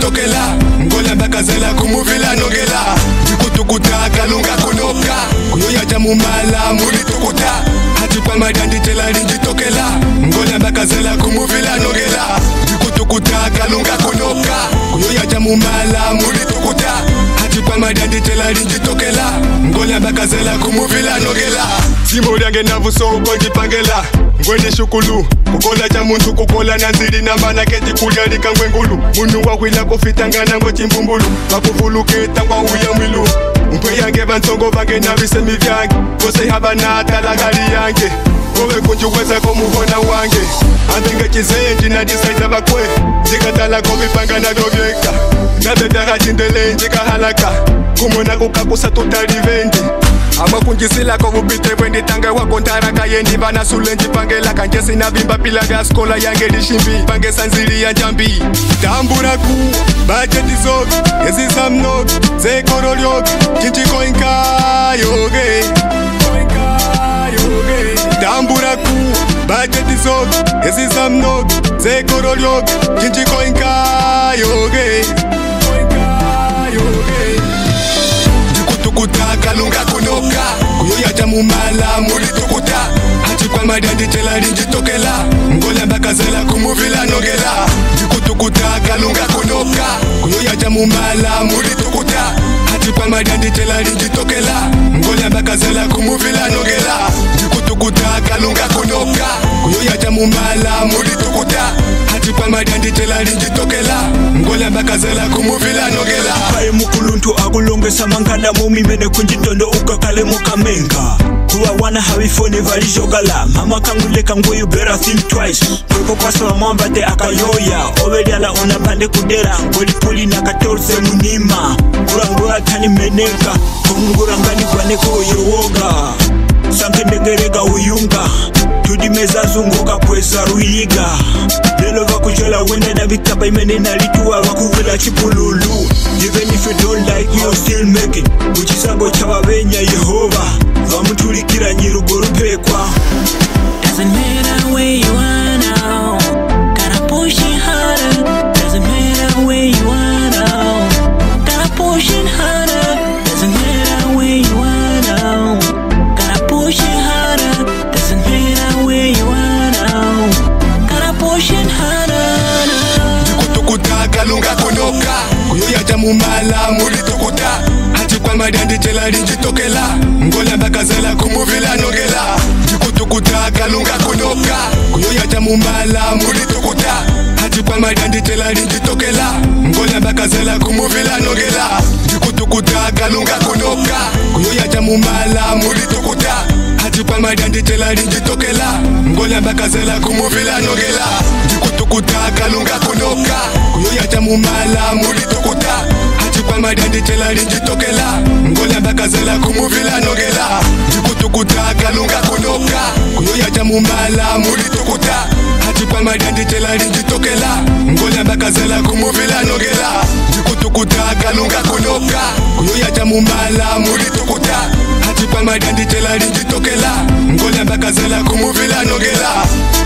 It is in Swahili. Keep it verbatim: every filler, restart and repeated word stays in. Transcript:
linjitokela ngola bakazela kumuvila nogela jikutukuta kalunga kunoka kuyoya jamumala mulitukuta hati kwa madandi tela linjitokela ngola bakazela kumuvila nogela jikutukuta kalunga kunoka kuyoya jamumala mulitukuta hati kwa madandi tela linjitokela ngola bakazela kumuvila nogela simo lyange navusoko jipangela ngwende shukulu kukola cha muntu kukola nanzili nambana keti kulya likangwe ngulu munu wakwila kufitangana ngo chimbumbulu bakuvuluketa kwa uya mwilu mpwe yange bansongo bange nabisemi vyange kose habana talagali yange kowe kunjukweza komuhona wange andinge chizenji na disaita bakwe jikatala kovipanga na dovyeka nabebyaga chindele njikahalaka kumona kukakusa tutalivendi ama kunjisila kovupite bwendi tange wakontaraka yendi bana sulenji pangela kanjesi na bimba pila vya skola yange lishimbi pange sanzili ya njambi tambura ku bajeti zoki yezi samnoki zekorolyoki chinchiko inka yoge tambura ku bajeti zoki yezi samnoki zekorolyoki chinchiko inka yoge jikutukuta kalunga kunoka kuyoya jamumala mulitukuta hati kwa madandi tela linjitokela ngola bakazela kumuvila nogela jikutukuta kalunga kunoka kuyoya jamumala mulitukuta hati kwa madandi tela linjitokela ngola bakazela kumuvila nogela jikutukuta kalunga kunoka kuyoya jamumala mulitukuta hati kwa madandi tela linjitokela ngola bakazela kumuvila nogela paye mukuluntu akulongesa mangana mumimene kunjitondo ukakale mukamenga kuwa wana havifone valijogala mama kanguleka ngo you better think twice kweko kwasala mwambate akayoya oveliala unapande kudera ngolipuli na katorze munima kurangura tani meneka kungurangani kwaneko yowoga sanke ndegerega uyunga tudimeza zunguka kwesa ruyiga lelo vakujola wenda na vitapa imene nalituwa vakuvela chipululu even if you don't like you still making kuchisago chavavenya Yehova vamutulikira nyirugorupekwa. Doesn't matter where you are now, gotta push it harder. Doesn't matter where you are now, gotta push it harder. Doesn't matter where you are now, gotta push it harder. Doesn't matter where you are now, gotta push it harder. Jikutukuta kalunga kunoka kuyoya jamumala mulitukuta hati kwa madandi tela linjitokela ngola bakazela kumuvila nogela jikutukuta kalunga kunoka kuyoya jamumala mulitukuta hati kwa madandi tela linjitokela ngola bakazela kumuvila nogela jikutukuta kalunga kunoka kuyoya jamumala mulitukuta hati kwa madandi tela linjitokela ngola bakazela kumuvila nogela jikutukuta kalunga kunoka kuyoya jamumala mulitukuta hati kwa madandi tela linjitokela ngola bakazela kumuvila nogela jikutukuta kalunga kunoka kuyoya jamumala mulitukuta hati kwa madandi tela linjitokela ngola bakazela kumuvila nogela jikutukuta kalunga kunoka kuyoya jamumala mulitukuta hati kwa madandi tela linjitokela ngola bakazela kumuvila nogela